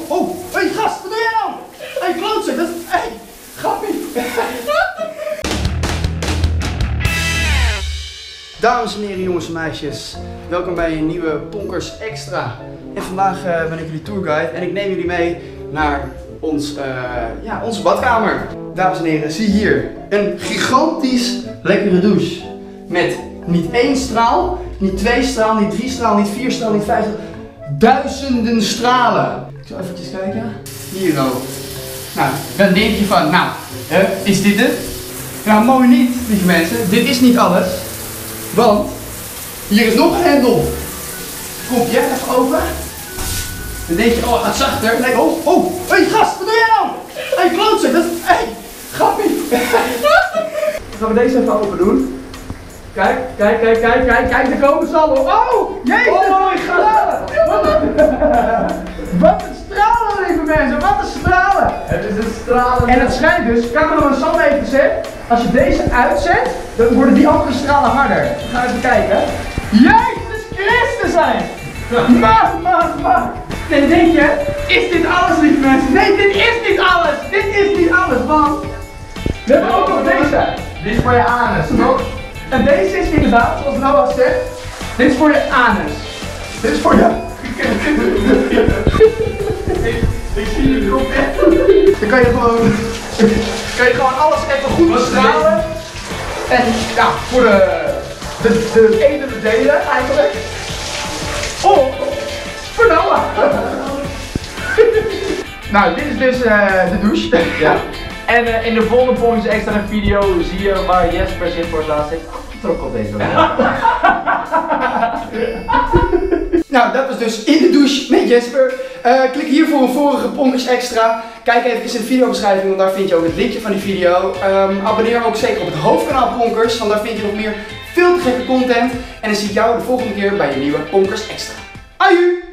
Hey gast, wat doe jij nou? Hey klootzak, dat is... Hey, grappie. Dames en heren, jongens en meisjes, welkom bij een nieuwe Ponkers Extra. En vandaag ben ik jullie tourguide en ik neem jullie mee naar onze badkamer. Dames en heren, zie hier een gigantisch lekkere douche. Met niet 1 straal, niet 2 straal, niet 3 straal, niet 4 straal, niet 5 straal. Duizenden stralen. Ik zal even kijken. Hier ook. Nou, dan denk je van, nou, is dit het? Nou, mooi niet, lieve mensen. Dit is niet alles. Want hier is nog een hendel. Komt je even open. Dan denk je, oh, het gaat zachter. Nee, hey gast, wat doe jij nou? Hey klootzak, dat is... Hey, grappie. Dan gaan we deze even open doen. Kijk, daar komen ze al. Oh, jezus, stralen. Wat een stralen, lieve mensen, wat een stralen. Het is een stralen. En het schijnt dus, cameraman Sam heeft gezegd, als je deze uitzet, dan worden die andere stralen harder. We gaan even kijken. Jezus Christus zijn. Maar. En dan denk je, is dit alles, lieve mensen? Nee, dit is niet alles. Dit is niet alles, want we hebben ook nog deze. Dit is voor je anus, toch? En deze is inderdaad, zoals Noah zegt, dit is voor je anus. Dit is voor je... Ik zie je kop echt. Dan kan je gewoon alles even goed bestralen. En ja, voor de edele delen eigenlijk. Of voor Noah. Nou, dit is dus de douche. Ja. En in de volgende Ponkers Extra video zie je waar Jesper zit voor het laatst heeft afgetrokken op deze manier. Nou, dat was dus in de douche met Jesper. Klik hier voor een vorige Ponkers Extra. Kijk even in de videobeschrijving, want daar vind je ook het linkje van die video. Abonneer ook zeker op het hoofdkanaal Ponkers, want daar vind je nog meer veel te gekke content. En dan zie ik jou de volgende keer bij een nieuwe Ponkers Extra. Aju!